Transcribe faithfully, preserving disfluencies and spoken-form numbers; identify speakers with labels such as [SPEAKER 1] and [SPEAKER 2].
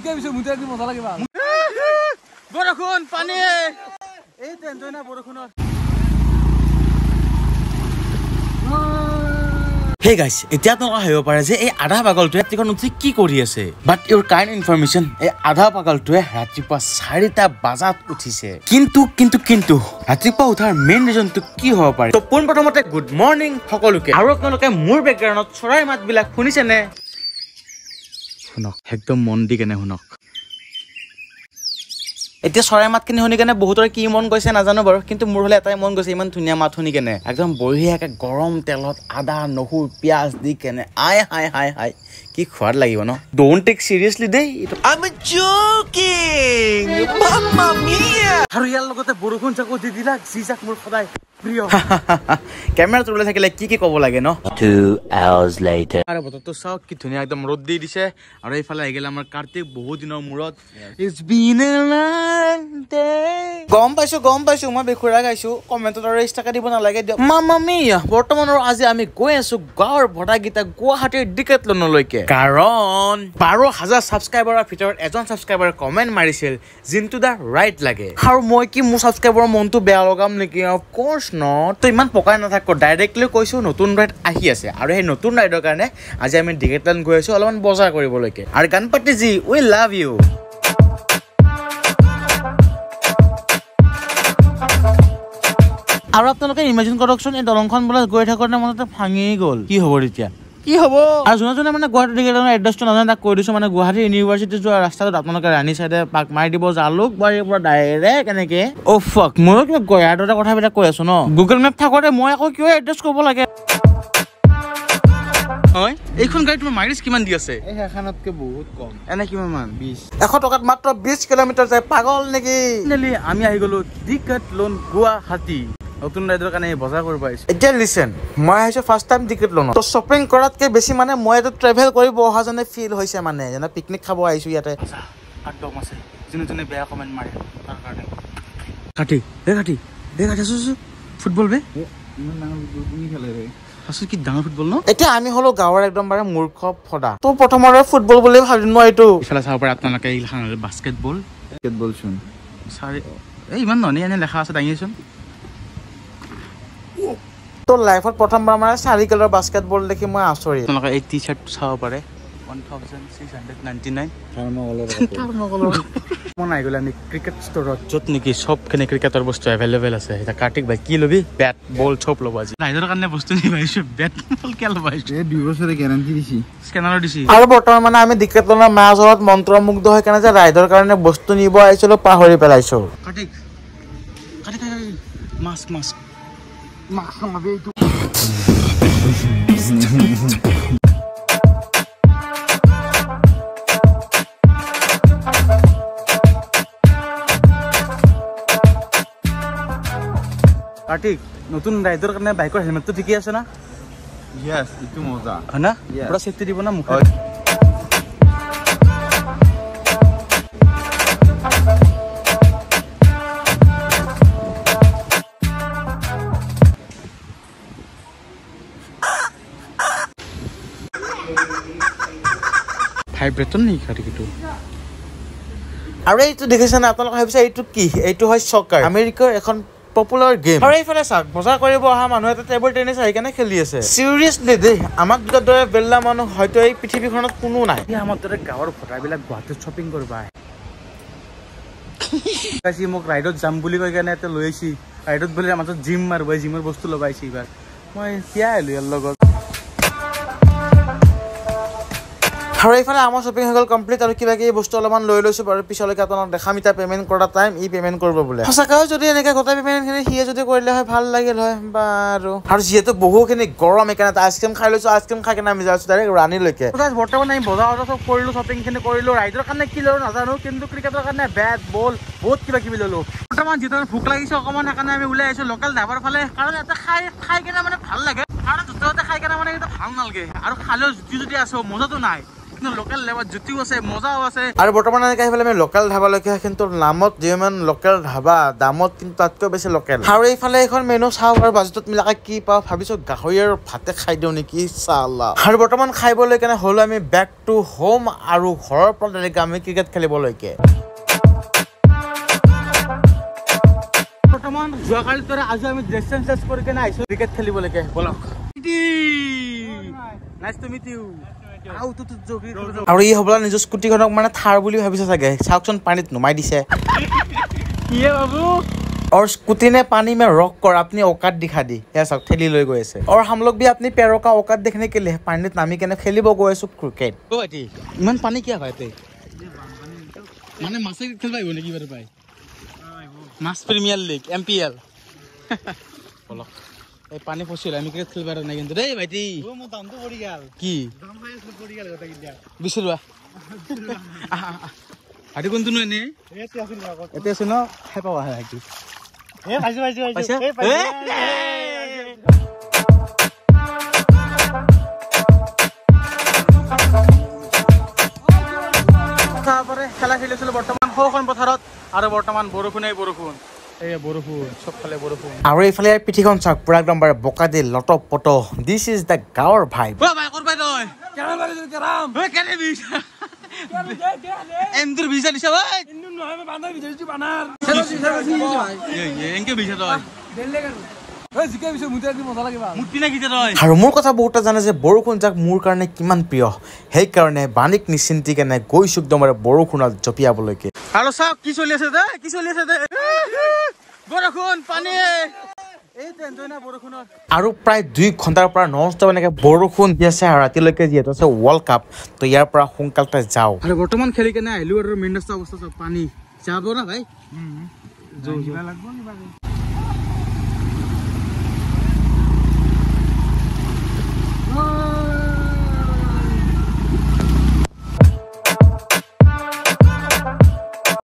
[SPEAKER 1] জিকে পিছে মুতে দি মজা লাগে বা বৰষুণ পানী এই টেনচন না বৰষুণৰ Hey guys, এতিয়া তো আহিব পাৰে যে এই আধা পাগলটোৱে ৰাতিখন উঠি কি কৰি আছে বাট ইউৰ কাইণ্ড ইনফৰমেশ্যন এই আধা পাগলটোৱে ৰাতিপুৱা চাৰিটা বজাত উঠিছে কিন্তু কিন্তু কিন্তু ৰাতিপুৱা উঠাৰ মেইন ৰিজনটো কি হ'ব পাৰে তো পোন প্ৰথমতে গুড মৰ্নিং সকলোকে আৰু আপোনালোকে মোৰ বেকগ্ৰাউণ্ডত চৰাইৰ মাতবিলাক শুনিছেনে শুনক একদম মন দি কেনে শুনক এতিয়া চৰাই মাত কিনে শুনি কেনে বহুতৰ কি মন গৈছে নাজানো বাৰু কিন্তু মোৰ হলে এটাই মন গৈছে ইমান ধুনীয়া মাত শুনি কেনে একদম বঢ়িয়াকে গৰম তেলত আদা নহৰু পিয়াজ দি কেনে আই হাই হাই হাই কি খোৱাদ লাগিব ন ডোন্ট টেক সিৰিয়াসলি দেই আই এম জোকিং মাম্মা মিয়া আৰু ইয়াৰ লগতে বৰষুণ চাকো দি দিলা জিজাক মোৰ সদায় প্ৰিয় ক্যামেৰা তুলে থাকিলে কি কি ক'ব লাগে ন two hours later আৰে বতৰটো চাও কি ধুনীয়া একদম ৰ'দ দি দিছে আৰু এইফালে আহি গেল আমাৰ কাৰ্তিক বহুত দিনৰ মূৰত it's been a long day গম পাইছো গম পাইছো মই বেখুৰা গাইছো কমেন্টত আৰু ইষ্টাকা দিব নালাগে দিয়ক মাম্মা মিয়া বৰ্তমানৰ আজি আমি গৈ আছো গাঁৱৰ ভটাগীতা গুৱাহাটীৰ ডিকেটলনলৈকে কাৰণ বাৰ হাজাৰ সাবস্ক্ৰাইবাৰৰ ভিতৰত এজন সাবস্ক্ৰাইবাৰে কমেন্ট মাৰিছিল জিন্তু দা ৰাইট লাগে আৰু মই কি মোৰ সাবস্ক্ৰাইবাৰৰ মনটো বেয়া লগাম নেকি অফ কোৰ্স not তো ইমান পকাই নাথাকো ডাইৰেক্টলি কৈছো নতুন ৰাইড আহি আছে আৰু এই নতুন ৰাইডৰ কাৰণে আজি আমি ডিকেটলন গৈ আছো অলপমান বজাৰ কৰিবলৈকে আৰু Ganapati ji we love you আৰু আপোনালোকে ইমাজিন কৰকচোন এই দলংখন বলে গৈ থাকোতে মনতে ভাঙি গ'ল কি হ'ব এতিয়া কি হ'ব আৰু জনা জনা মানে গুৱাহাটী ডিকেটলনৰ এড্ৰেছটো নাজানে তাক কৈ দিছো মানে গুৱাহাটী ইউনিভাৰ্চিটি যোৱা ৰাস্তাটোত আপোনালোকে ৰাণী সাইডে পাক মাৰি দিব জালুক বাৰীৰ পৰা ডাইৰেক্ট এনেকে অ ফাক মই কিবা গয়াৰতে কথাবিলাক কৈ আছো ন গুগল মেপ থাকোতে মই আকৌ কিয় এড্ৰেছ ক'ব লাগে হয় এইখন গাড়ী তোমাৰ মাইলেজ কিমান দি আছে এই এখনতকে বহুত কম এনে কিমান মান বিশ এশ টকাত মাত্ৰ বিশ কিলোমিটাৰ যায় পাগল নেকি নেলি আমি আহি গলো ডিকেটলন গুৱাহাটী নতুন ৰাইডৰ কাৰণে বজাৰ কৰিব আহিছো এতিয়া লিসেন মই আহিছো ফাৰ্স্ট টাইম ডিকেটলন তো শপিং কৰাতকে বেছি মানে মই এটা ট্ৰেভেল কৰিব অহা জনে ফিল হৈছে মানে যেনে পিকনিক খাব আহিছো ইয়াতে আটক আছে জিনে জনে বেয়া কমেন্ট মাৰে তাৰ কাৰণে কাটি দে কাটি দে কাটি আছো ফুটবল বে ইমান ডাঙৰ ফুটবল তুমি খেলে ৰে আসলে কি ডাঙৰ ফুটবল ন এতিয়া আমি হলো গাঁৱৰ একদম বাৰে মূৰ্খ ফডা তো প্ৰথমৰে ফুটবল বুলি ভাবিন মই এইটো ইফালে চাব পাৰে আপোনালোকে এইখান বাস্কেটবল বাস্কেটবল শুন সাৰি এই ইমান ননি এনে লেখা আছে দাঙিছন তো লাইফত প্ৰথমবাৰ মানে চাৰি কালাৰ বাস্কেটবল দেখি মই আচৰিত আপোনালোকে এই টি চাৰ্ট চাব পাৰে one thousand six hundred ninety-nine থাৰ্মোকলৰ থাৰ্মোকলৰ মন আহি গ'ল আমি ক্ৰিকেট ষ্টৰত য'ত নেকি সবখিনি ক্ৰিকেটৰ বস্তু এভেইলেবল আছে এটা কাৰ্তিক ভাই কি লবি বেট বল চব ল'ব আজি ৰাইডৰ কাৰণে বস্তু নিবাইছো বেট বল কে ল'বাইছো এই দুই বছৰে গ্যাৰান্টি দিছি স্কেনাৰ দিছি আৰু বৰ্তমান মানে আমি ডিকেটলনৰ মাজত মন্ত্ৰমুগ্ধ হৈ কেনে যে ৰাইডৰ কাৰণে বস্তু নিব আহিছিলো পাহৰি পেলাইছো Kartik Kartik mask mask mask মাবে এইটো কাৰ্তিক নতুন ৰাইডৰ কাৰণে বাইকৰ হেলমেটটো ঠিকই আছে না ইয়েস ইটো মজা হনা পুৰা সেফটি দিব না মুখত ভাইব্ৰেটন নেকি কাৰ্তিকটো আৰু এইটো দেখিছে না আপোনালোকে ভাবিছে এইটো কি এইটো হয় সকাৰ আমেৰিকাৰ এখন পপুলাৰ গেম আৰু এইফালে চাক বজাৰ কৰিব অহা মানুহ এটা টেবল টেনিছ আহি কেনে খেলি আছে সিৰিয়াসলি দেই আমাক দুটাৰ দৰে বেল্লা মানুহ হয়তো এই পৃথিৱীখনত কোনো নাই আমাৰ দৰে গাঁৱৰ ভটাবিলাক গুৱাহাটীত শ্বপিং কৰিব আহে কাছি মোক ৰাইডত যাম বুলি কৈ কেনে এটা লৈ আহিছি ৰাইডত বোলে মাজত জিম মাৰিব জিমৰ বস্তু লগাইছি এইবাৰ মই এতিয়া আহিলো ইয়াৰ লগত আৰু এইফালে আমাৰ শ্বপিং হৈ গ'ল কমপ্লিট আৰু কিবা কিবি বস্তু অলপমান লৈ লৈছো বাৰু পিছলৈকে আপোনাক দেখাম ইটা পেমেন্ট কৰা টাইম ই পেমেন্ট কৰিব বোলে সঁচাকৈ যদি এনেকৈ গোটেই পেমেন্টখিনি সিয়ে যদি কৰিলে হয় ভাল লাগিল হয় বাৰু আৰু যিহেতু বহুখিনি গৰম এইকাৰণে আইচক্ৰীম খাই লৈছো আইচক্ৰীম খাই কেনে আমি যাইছো ডাইৰেক্ট ৰাণীলৈকে বৰ্তমান আমি বজাৰত চব কৰিলো শ্বপিংখিনি কৰিলো ৰাইডৰ কাৰণে কি ললো নাজানো কিন্তু ক্ৰিকেটৰ কাৰণে বেট বল বহুত কিবা কিবি ললো বৰ্তমান যিহেতু ভোক লাগিছে অকণমান সেইকাৰণে আমি ওলাই আহিছো লোকেল ধাবাৰ ফালে কাৰণ এটা খাই খাই কেনে মানে ভাল লাগে আৰু দুটাতে খাই কেনে মানে এইটো ভাল নালাগে আৰু খালেও জুতি যদি আছে মজাটো নাই লোকেল ধাবা জুতিও আছে মজাও আছে আৰু বৰ্তমান এনেকৈ আহিবলৈ আমি লোকেল ধাবালৈকে কিন্তু নামত যিমান লোকেল ধাবা দামত কিন্তু তাতকৈ বেছি লোকেল আৰু এইফালে এখন মেনু চাওঁ আৰু বাজেটত মিলাকে কি পাওঁ ভাবিছোঁ গাহৰি আৰু ভাতে খাই দিওঁ নেকি চালা আৰু বৰ্তমান খাইবলৈ কাৰণে হ'লো আমি বেক টু হোম আৰু ঘৰৰ পৰা ডাইৰেক্ট আমি ক্ৰিকেট খেলিবলৈকে বৰ্তমান যোৱাকালিৰ দৰে আজি আমি ড্ৰেছ চেঞ্জ চেঞ্জ কৰি কেনে আহিছোঁ ক্ৰিকেট খেলিবলৈকে বলক নাইচ টু মিট ইউ আৰু ই হ'বলা নিজৰ স্কুটিখনক মানে থাৰ বুলি ভাবিছে চাগে চাওকচোন পানীত নুমাই দিছে और स्कूटी ने पानी में रॉक कर अपनी औकात दिखा दी या सब ठेली ले गए से और हम लोग भी अपनी पैरों का औकात देखने के लिए पानी नामी के खेलिब गए क्रिकेट ओ भाई इमान पानी क्या भाई माने मासे खेलबाइबो नेकी बारे पाई मास प्रीमियर लीग एमपीएल बोलो ए पानी फसिल আমি ক্রিকেট খেলবার না কিন্তু রে ভাইটি ও মো দাম তো পড়ি গেল কি দাম ভাই পড়ি গেল কথা কিয়া বিশ টাকা আদি কোন তুনে নে এতে আছিল না এতে আছে না খাই পাওয়া হয় কি এ ভাইছো ভাইছো ভাইছো এ তারপরে খেলা খেলিছিল বর্তমান হখন পথাৰত আৰু বৰ্তমান বৰষুণই বৰষুণ এই বৰষুণ সব ফালে বৰষুণ আৰু এইফালে পিঠিখন চাক পুৰা একদম বাৰে বকা দি লটপ পট দিস ইজ দা গাঁৱৰ ভাইব ও ভাই কৰবাই তই কেৰাম মাৰি কেৰাম ঐ কেনে বিছ এমdur bisa দিছ ভাই ইন্দু নহয় মই বানাৰ ভিতৰটো বানাৰ এই এনকে বিছ তই দেলে গল ঐ জিকে বিছ মুতে দি মজা লাগিব মুতি না কিতে তই আৰু মোৰ কথা বহুতে জানে যে বৰষুণ যাক মোৰ কাৰণে কিমান প্ৰিয় সেই কাৰণে বানিক নিচিন্তি কেনে গৈছো একদমৰে বৰষুণত জপিয়াবলৈকে আৰু চাওক কি চলি আছে দে কি চলি আছে দে বৰষুণ পানী এই টেনচন না বৰষুণৰ আৰু প্ৰায় দুই ঘণ্টাৰ পৰা ননষ্টপ এনেকে বৰষুণ দি আছে আৰু ৰাতিলৈকে যিহেতু আছে ৱৰ্ল্ড কাপ তো ইয়াৰ পৰা সোনকালতে যাওঁ আৰু বৰ্তমান খেলি কেনে আহিলো আৰু মেইন ৰাস্তা অৱস্থা পানী যাব না ভাই জো জো লাগব নি ভাই